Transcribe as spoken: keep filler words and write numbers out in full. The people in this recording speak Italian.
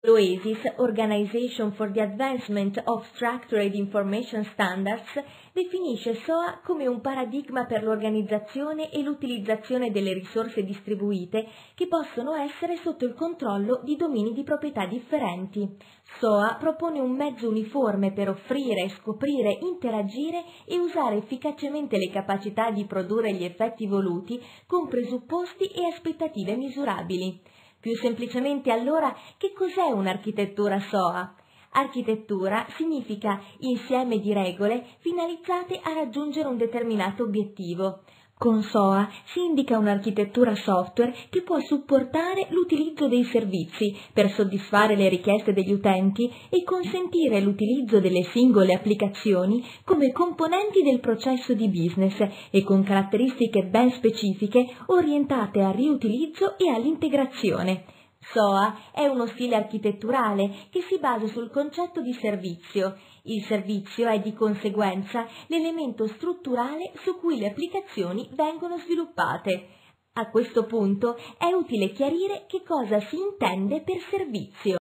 L'OASIS, Organization for the Advancement of Structured Information Standards, definisce S O A come un paradigma per l'organizzazione e l'utilizzazione delle risorse distribuite che possono essere sotto il controllo di domini di proprietà differenti. S O A propone un mezzo uniforme per offrire, scoprire, interagire e usare efficacemente le capacità di produrre gli effetti voluti con presupposti e aspettative misurabili. Più semplicemente allora, che cos'è un'architettura S O A? Architettura significa insieme di regole finalizzate a raggiungere un determinato obiettivo. Con S O A si indica un'architettura software che può supportare l'utilizzo dei servizi per soddisfare le richieste degli utenti e consentire l'utilizzo delle singole applicazioni come componenti del processo di business e con caratteristiche ben specifiche orientate al riutilizzo e all'integrazione. S O A è uno stile architetturale che si basa sul concetto di servizio. Il servizio è di conseguenza l'elemento strutturale su cui le applicazioni vengono sviluppate. A questo punto è utile chiarire che cosa si intende per servizio.